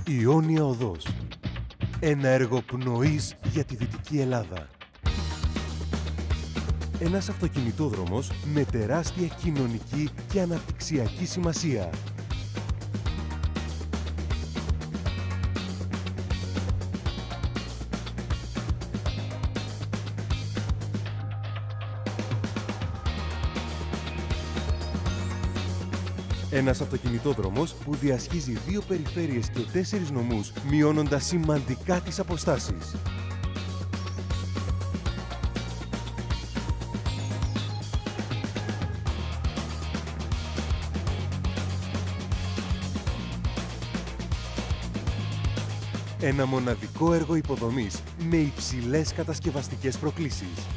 Ιόνια Οδός. Ένα έργο πνοής για τη Δυτική Ελλάδα. Ένας αυτοκινητόδρομος με τεράστια κοινωνική και αναπτυξιακή σημασία. Ένας αυτοκινητόδρομος που διασχίζει 2 περιφέρειες και 4 νομούς, μειώνοντας σημαντικά τις αποστάσεις. Ένα μοναδικό έργο υποδομής με υψηλές κατασκευαστικές προκλήσεις.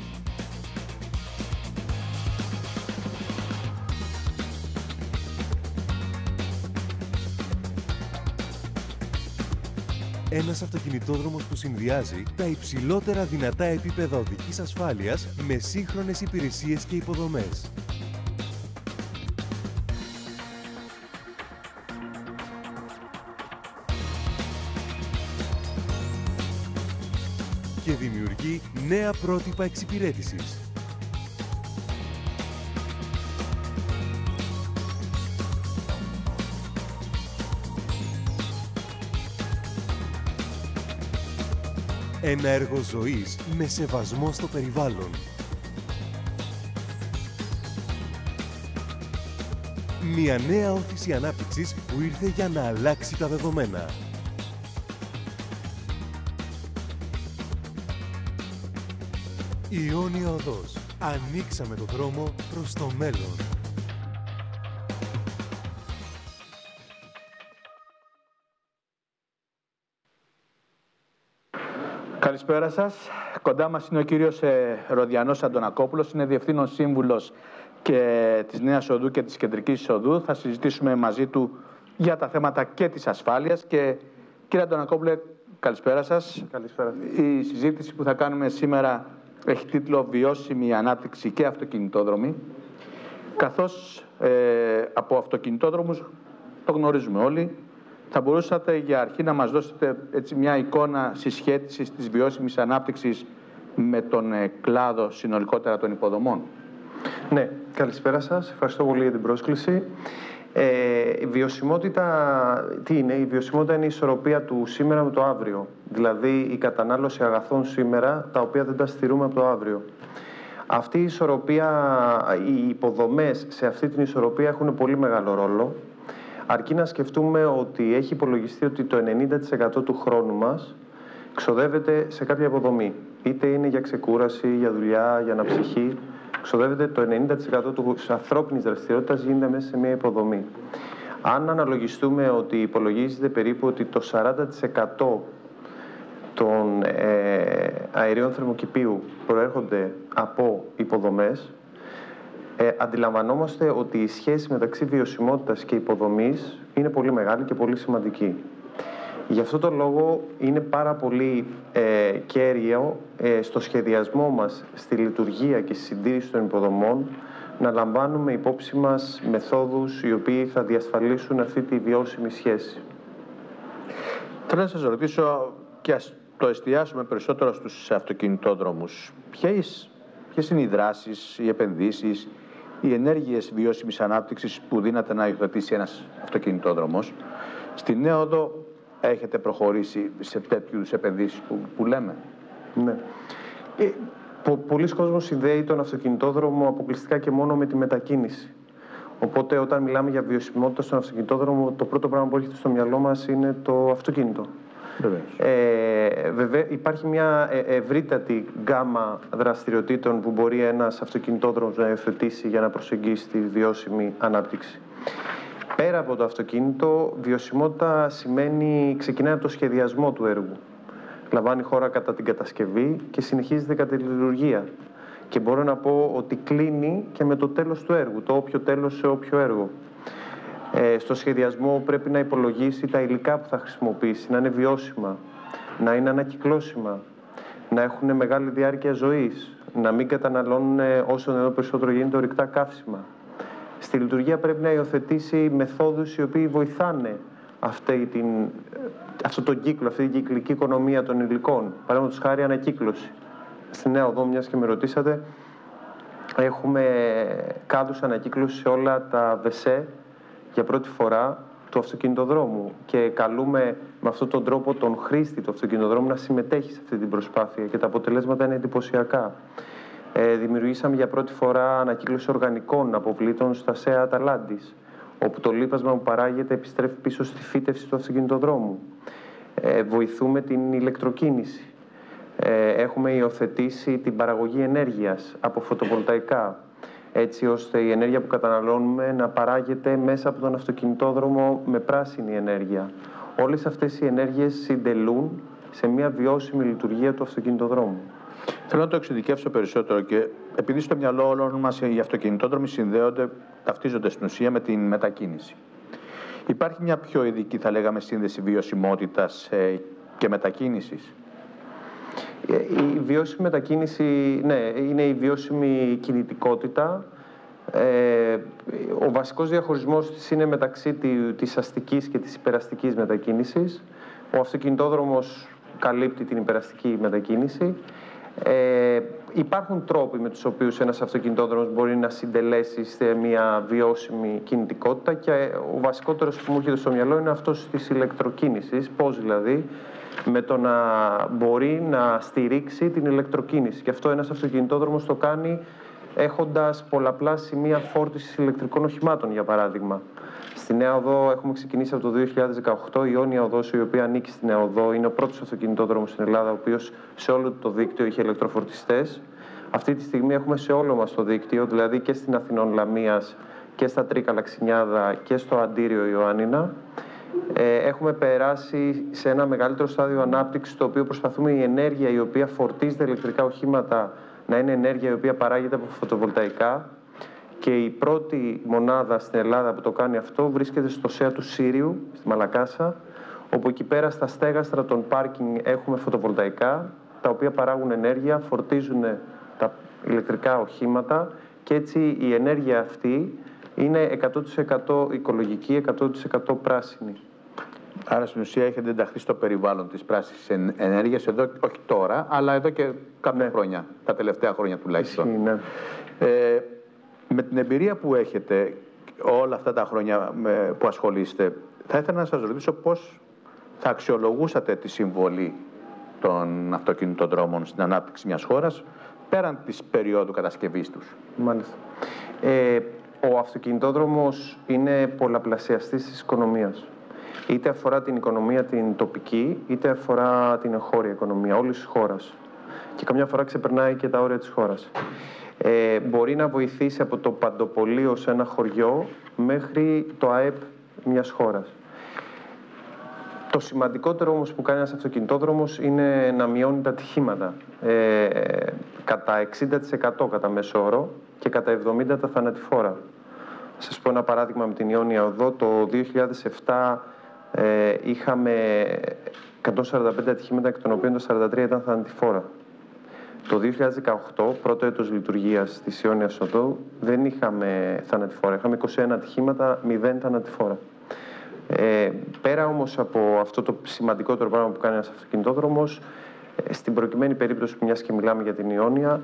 Ένας αυτοκινητόδρομος που συνδυάζει τα υψηλότερα δυνατά επίπεδα οδικής ασφάλειας με σύγχρονες υπηρεσίες και υποδομές. Και δημιουργεί νέα πρότυπα εξυπηρέτησης. Ένα έργο ζωής με σεβασμό στο περιβάλλον. Μια νέα όθηση ανάπτυξης που ήρθε για να αλλάξει τα δεδομένα. Ιόνια Οδός. Ανοίξαμε το δρόμο προς το μέλλον. Καλησπέρα σας. Κοντά μας είναι ο κύριος Ροδιανός Αντωνακόπουλος, είναι Διευθύνων Σύμβουλος και της Νέας Οδού και της Κεντρικής Οδού. Θα συζητήσουμε μαζί του για τα θέματα και της ασφάλειας. Και κύριε Αντωνακόπουλε, καλησπέρα σας. Καλησπέρα. Η συζήτηση που θα κάνουμε σήμερα έχει τίτλο «Βιώσιμη ανάπτυξη και αυτοκινητόδρομοι». Καθώς από αυτοκινητόδρομους το γνωρίζουμε όλοι, θα μπορούσατε για αρχή να μας δώσετε έτσι μια εικόνα συσχέτισης της βιώσιμης ανάπτυξης με τον κλάδο συνολικότερα των υποδομών? Ναι, καλησπέρα σας. Ευχαριστώ πολύ για την πρόσκληση. Η βιωσιμότητα, τι είναι? Η βιωσιμότητα είναι η ισορροπία του σήμερα με το αύριο. Δηλαδή η κατανάλωση αγαθών σήμερα, τα οποία δεν τα στηρούμε από το αύριο. Αυτή η ισορροπία, οι υποδομές σε αυτή την ισορροπία έχουν πολύ μεγάλο ρόλο. Αρκεί να σκεφτούμε ότι έχει υπολογιστεί ότι το 90% του χρόνου μας ξοδεύεται σε κάποια υποδομή. Είτε είναι για ξεκούραση, για δουλειά, για αναψυχή. Ξοδεύεται το 90% της ανθρώπινης δραστηριότητας γίνεται μέσα σε μια υποδομή. Αν αναλογιστούμε ότι υπολογίζεται περίπου ότι το 40% των αερίων θερμοκηπίου προέρχονται από υποδομές, αντιλαμβανόμαστε ότι η σχέση μεταξύ βιωσιμότητας και υποδομής είναι πολύ μεγάλη και πολύ σημαντική. Γι' αυτό το λόγο είναι πάρα πολύ κέριο στο σχεδιασμό μας, στη λειτουργία και στη συντήρηση των υποδομών, να λαμβάνουμε υπόψη μας μεθόδους οι οποίοι θα διασφαλίσουν αυτή τη βιώσιμη σχέση. Θέλω να σας ρωτήσω και ας το εστιάσουμε περισσότερο στους αυτοκινητόδρομους. Ποιες είναι οι δράσεις, οι επενδύσεις, οι ενέργειες βιώσιμης ανάπτυξης που δύναται να υιοθετήσει ένας αυτοκινητόδρομος? Στη Νέα Οδό έχετε προχωρήσει σε τέτοιους επενδύσεις που λέμε? Ναι. Πολλοί κόσμος συνδέει τον αυτοκινητόδρομο αποκλειστικά και μόνο με τη μετακίνηση. Οπότε όταν μιλάμε για βιωσιμότητα στον αυτοκινητόδρομο, το πρώτο πράγμα που έρχεται στο μυαλό μας είναι το αυτοκίνητο. Βέβαια, υπάρχει μια ευρύτατη γκάμα δραστηριοτήτων που μπορεί ένας αυτοκινητόδρομος να υιοθετήσει για να προσεγγίσει τη βιώσιμη ανάπτυξη. Πέρα από το αυτοκίνητο, βιωσιμότητα ξεκινάει από το σχεδιασμό του έργου. Λαμβάνει χώρα κατά την κατασκευή και συνεχίζεται κατά τη λειτουργία. Και μπορώ να πω ότι κλείνει και με το τέλος του έργου, το όποιο τέλος σε όποιο έργο. Στο σχεδιασμό πρέπει να υπολογίσει τα υλικά που θα χρησιμοποιήσει, να είναι βιώσιμα, να είναι ανακυκλώσιμα, να έχουν μεγάλη διάρκεια ζωής, να μην καταναλώνουν όσο περισσότερο γίνεται ορυκτά καύσιμα. Στη λειτουργία πρέπει να υιοθετήσει μεθόδους οι οποίοι βοηθάνε αυτό το κύκλο, αυτή την κυκλική οικονομία των υλικών. Παραδείγματος χάρη ανακύκλωση. Στη Νέα Οδό, μιας και με ρωτήσατε, έχουμε κάδους ανακύκλωση σε όλα τα ΒΕΣΕ για πρώτη φορά του αυτοκινητοδρόμου και καλούμε με αυτόν τον τρόπο τον χρήστη του αυτοκινητοδρόμου να συμμετέχει σε αυτή την προσπάθεια και τα αποτελέσματα είναι εντυπωσιακά. Δημιουργήσαμε για πρώτη φορά ανακύκλωση οργανικών αποβλήτων στα ΣΕΑ Αταλάντης, όπου το λίπασμα που παράγεται επιστρέφει πίσω στη φύτευση του αυτοκινητοδρόμου. Βοηθούμε την ηλεκτροκίνηση. Έχουμε υιοθετήσει την παραγωγή ενέργειας από φωτοβολταϊκά, έτσι ώστε η ενέργεια που καταναλώνουμε να παράγεται μέσα από τον αυτοκινητόδρομο με πράσινη ενέργεια. Όλες αυτές οι ενέργειες συντελούν σε μια βιώσιμη λειτουργία του αυτοκινητοδρόμου. Θέλω να το εξειδικεύσω περισσότερο και επειδή στο μυαλό όλων μας οι αυτοκινητόδρομοι ταυτίζονται στην ουσία με την μετακίνηση. Υπάρχει μια πιο ειδική, θα λέγαμε, σύνδεση βιωσιμότητας και μετακίνησης. Η βιώσιμη μετακίνηση, ναι, είναι η βιώσιμη κινητικότητα. Ο βασικός διαχωρισμός της είναι μεταξύ της αστικής και της υπεραστικής μετακίνησης. Ο αυτοκινητόδρομος καλύπτει την υπεραστική μετακίνηση. Υπάρχουν τρόποι με τους οποίους ένας αυτοκινητόδρομος μπορεί να συντελέσει σε μια βιώσιμη κινητικότητα και ο βασικότερος που μου έρχεται στο μυαλό είναι αυτός της ηλεκτροκίνησης. Πώς δηλαδή? Με το να μπορεί να στηρίξει την ηλεκτροκίνηση. Και αυτό ένας αυτοκινητόδρομος το κάνει έχοντας πολλαπλά σημεία φόρτισης ηλεκτρικών οχημάτων, για παράδειγμα. Στη Νέα Οδό έχουμε ξεκινήσει από το 2018. Η Αιώνια Οδός, η οποία ανήκει στη Νέα Οδό, είναι ο πρώτος αυτοκινητόδρομος στην Ελλάδα, ο οποίος σε όλο το δίκτυο είχε ηλεκτροφορτιστές. Αυτή τη στιγμή έχουμε σε όλο μας το δίκτυο, δηλαδή και στην Αθηνών Λαμίας και στα Τρίκαλα Ξινιάδα και στο Αντίριο Ιωάννινα. Έχουμε περάσει σε ένα μεγαλύτερο στάδιο ανάπτυξης, το οποίο προσπαθούμε η ενέργεια η οποία φορτίζεται ηλεκτρικά οχήματα να είναι ενέργεια η οποία παράγεται από φωτοβολταϊκά. Και η πρώτη μονάδα στην Ελλάδα που το κάνει αυτό βρίσκεται στο ΣΕΑ του Σύριου, στη Μαλακάσα, όπου εκεί πέρα στα στέγαστρα των πάρκινγκ έχουμε φωτοβολταϊκά, τα οποία παράγουν ενέργεια, φορτίζουν τα ηλεκτρικά οχήματα και έτσι η ενέργεια αυτή είναι 100% οικολογική, 100% πράσινη. Άρα στην ουσία έχετε ενταχθεί στο περιβάλλον της πράσινης ενέργειας εδώ, όχι τώρα, αλλά εδώ και κάποια χρόνια, τα τελευταία χρόνια τουλάχιστον. Ναι. Με την εμπειρία που έχετε όλα αυτά τα χρόνια που ασχολείστε, θα ήθελα να σας ρωτήσω πώς θα αξιολογούσατε τη συμβολή των αυτοκινητοδρόμων στην ανάπτυξη μιας χώρας πέραν της περίοδου κατασκευής τους. Μάλιστα. Ο αυτοκινητόδρομος είναι πολλαπλασιαστής της οικονομίας. Είτε αφορά την οικονομία την τοπική, είτε αφορά την εγχώρια οικονομία όλης της χώρας. Και καμιά φορά ξεπερνάει και τα όρια της χώρας. Μπορεί να βοηθήσει από το παντοπολείο σε ένα χωριό μέχρι το ΑΕΠ μιας χώρας. Το σημαντικότερο όμως που κάνει ένας αυτοκινητόδρομος είναι να μειώνει τα ατυχήματα. Κατά 60% κατά μέσο όρο και κατά 70% τα θανατηφόρα. Θα σας πω ένα παράδειγμα με την Αιώνια Οδό. Το 2007 είχαμε 145 ατυχήματα, εκ των οποίων τα 43 ήταν θανατηφόρα. Το 2018, πρώτο έτος λειτουργίας της Αιώνιας Οδού, δεν είχαμε θανατηφόρα. Είχαμε 21 ατυχήματα, 0 θανατηφόρα. Πέρα όμως από αυτό το σημαντικότερο πράγμα που κάνει ένας αυτοκινητόδρομος, στην προκειμένη περίπτωση, μιας και μιλάμε για την Αιώνια,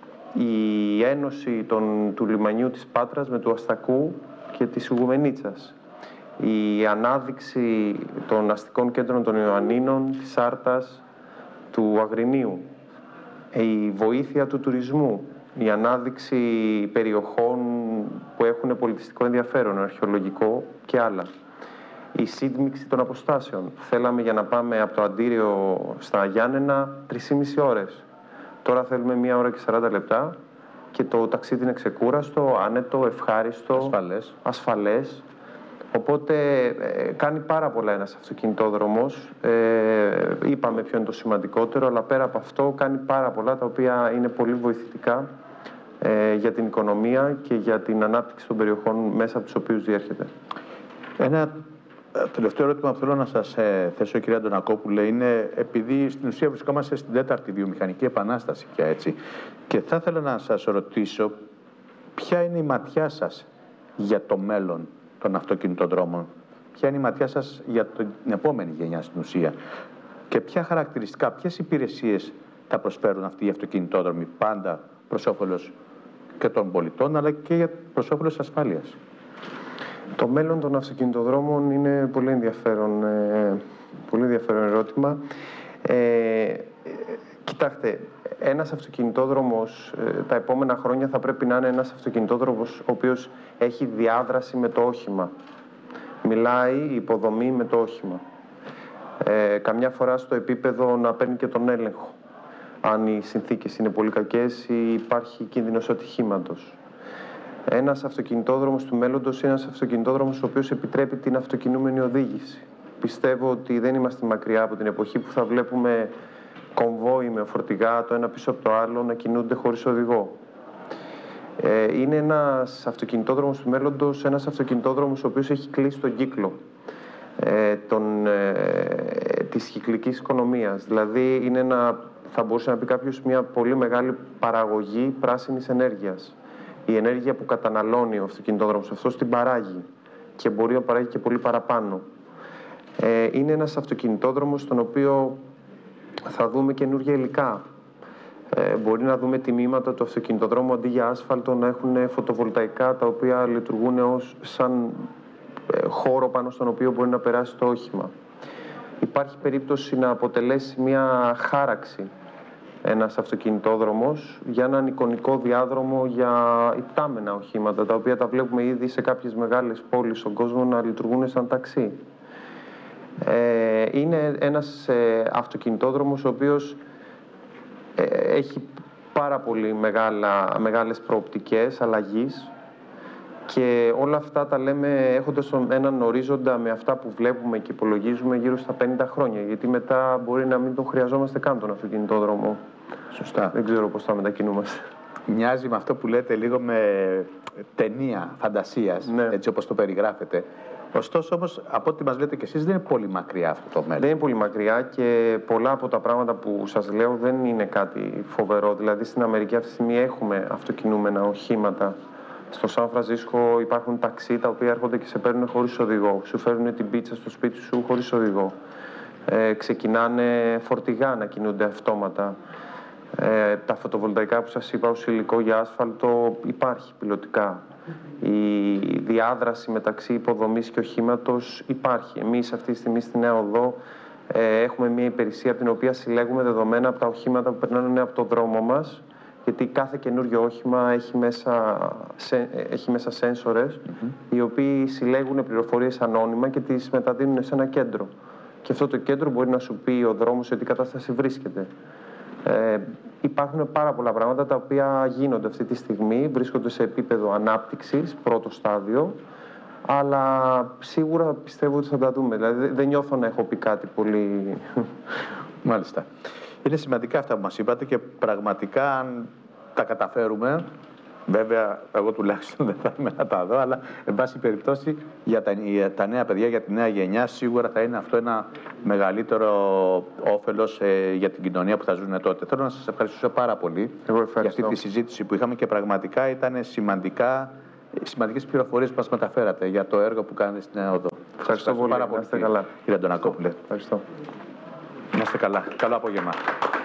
η ένωση του λιμανιού της Πάτρας με του Αστακού και της Ιγουμενίτσας, η ανάδειξη των αστικών κέντρων των Ιωαννίνων, της Άρτας, του Αγρινίου, η βοήθεια του τουρισμού, η ανάδειξη περιοχών που έχουν πολιτιστικό ενδιαφέρον, αρχαιολογικό και άλλα. Η σύντμιξη των αποστάσεων. Θέλαμε για να πάμε από το Αντίριο στα Γιάννενα 3,5 ώρες. Τώρα θέλουμε 1 ώρα και 40 λεπτά και το ταξίδι είναι ξεκούραστο, άνετο, ευχάριστο, ασφαλές. Οπότε κάνει πάρα πολλά ένας αυτοκινητόδρομος. Είπαμε ποιο είναι το σημαντικότερο, αλλά πέρα από αυτό κάνει πάρα πολλά τα οποία είναι πολύ βοηθητικά για την οικονομία και για την ανάπτυξη των περιοχών μέσα από τους οποίους διέρχεται. Ένα τελευταίο ερώτημα που θέλω να σας θέσω, κυρία Αντωνακόπουλε, είναι επειδή στην ουσία βρισκόμαστε στην 4η βιομηχανική επανάσταση και έτσι, και θα ήθελα να σας ρωτήσω ποια είναι η ματιά σας για το μέλλον των αυτοκινητοδρόμων ποια είναι η ματιά σας για την επόμενη γενιά στην ουσία και ποια χαρακτηριστικά, ποιες υπηρεσίες θα προσφέρουν αυτοί οι αυτοκινητόδρομοι πάντα προς όφελος και των πολιτών, αλλά και προς όφελος της ασφάλειας. Το μέλλον των αυτοκινητοδρόμων είναι πολύ ενδιαφέρον ερώτημα. Κοιτάξτε, ένας αυτοκινητόδρομος τα επόμενα χρόνια θα πρέπει να είναι ένας αυτοκινητόδρομος ο οποίος έχει διάδραση με το όχημα. Μιλάει η υποδομή με το όχημα. Καμιά φορά στο επίπεδο να παίρνει και τον έλεγχο. Αν οι συνθήκες είναι πολύ κακές ή υπάρχει κίνδυνος ατυχήματος. Ένας αυτοκινητόδρομος του μέλλοντος είναι ένας αυτοκινητόδρομος ο οποίος επιτρέπει την αυτοκινούμενη οδήγηση. Πιστεύω ότι δεν είμαστε μακριά από την εποχή που θα βλέπουμε κομβόι με φορτηγά το ένα πίσω από το άλλο να κινούνται χωρίς οδηγό. Είναι ένας αυτοκινητόδρομος του μέλλοντος, ένας αυτοκινητόδρομος ο οποίος έχει κλείσει τον κύκλο της κυκλικής οικονομίας. Δηλαδή είναι θα μπορούσε να πει κάποιος, μια πολύ μεγάλη παραγωγή πράσινης ενέργειας. Η ενέργεια που καταναλώνει ο αυτοκινητόδρομος αυτός την παράγει και μπορεί να παράγει και πολύ παραπάνω. Είναι ένας αυτοκινητόδρομος στον οποίο θα δούμε καινούργια υλικά. Μπορεί να δούμε τιμήματα του αυτοκινητοδρόμου αντί για άσφαλτο να έχουν φωτοβολταϊκά τα οποία λειτουργούν σαν χώρο πάνω στον οποίο μπορεί να περάσει το όχημα. Υπάρχει περίπτωση να αποτελέσει μια χάραξη ένας αυτοκινητόδρομος για έναν εικονικό διάδρομο για υπτάμενα οχήματα, τα οποία τα βλέπουμε ήδη σε κάποιες μεγάλες πόλεις στον κόσμο να λειτουργούν σαν ταξί. Είναι ένας αυτοκινητόδρομος ο οποίος έχει πάρα πολύ μεγάλες προοπτικές αλλαγής και όλα αυτά τα λέμε έχοντας έναν ορίζοντα με αυτά που βλέπουμε και υπολογίζουμε γύρω στα 50 χρόνια, γιατί μετά μπορεί να μην τον χρειαζόμαστε καν τον αυτοκινητόδρομο. Σωστά. Δεν ξέρω πώς θα μετακινούμαστε. Μοιάζει με αυτό που λέτε λίγο με ταινία φαντασίας, ναι, έτσι όπως το περιγράφετε. Ωστόσο όμως, από ό,τι μας λέτε και εσείς, δεν είναι πολύ μακριά αυτό το μέλλον. Δεν είναι πολύ μακριά και πολλά από τα πράγματα που σας λέω δεν είναι κάτι φοβερό. Δηλαδή στην Αμερική αυτή τη στιγμή έχουμε αυτοκινούμενα οχήματα. Στο Σαν Φρανσίσκο υπάρχουν ταξί τα οποία έρχονται και σε παίρνουν χωρίς οδηγό. Σου φέρνουν την πίτσα στο σπίτι σου χωρίς οδηγό. Ξεκινάνε φορτηγά να κινούνται αυτόματα. Τα φωτοβολταϊκά που σας είπα ως υλικό για άσφαλτο υπάρχει πιλωτικά. Η διάδραση μεταξύ υποδομής και οχήματος υπάρχει. Εμείς αυτή τη στιγμή στη Νέα Οδό έχουμε μια υπηρεσία από την οποία συλλέγουμε δεδομένα από τα οχήματα που περνάνε από το δρόμο μας, γιατί κάθε καινούριο όχημα έχει μέσα σένσορες, οι οποίοι συλλέγουν πληροφορίες ανώνυμα και τις μεταδίνουν σε ένα κέντρο. Και αυτό το κέντρο μπορεί να σου πει ο δρόμος σε τι κατάσταση βρίσκεται. Υπάρχουν πάρα πολλά πράγματα τα οποία γίνονται αυτή τη στιγμή, βρίσκονται σε επίπεδο ανάπτυξης, πρώτο στάδιο, αλλά σίγουρα πιστεύω ότι θα τα δούμε. Δηλαδή δεν νιώθω να έχω πει κάτι πολύ... Μάλιστα. Είναι σημαντικά αυτά που μας είπατε και πραγματικά αν τα καταφέρουμε, βέβαια εγώ τουλάχιστον δεν θα είμαι να τα δω, αλλά εν πάση περιπτώσει για τα νέα παιδιά, για τη νέα γενιά, σίγουρα θα είναι αυτό ένα μεγαλύτερο όφελος για την κοινωνία που θα ζουν τότε. Θέλω να σας ευχαριστήσω πάρα πολύ για αυτή τη συζήτηση που είχαμε και πραγματικά ήταν σημαντικές πληροφορίες που μας μεταφέρατε για το έργο που κάνετε στην Νέα Οδό. Ευχαριστώ πολύ. Πάρα πολύ, κύριε Αντωνακόπουλε. Ευχαριστώ. Να είστε καλά. Καλό απόγευμα.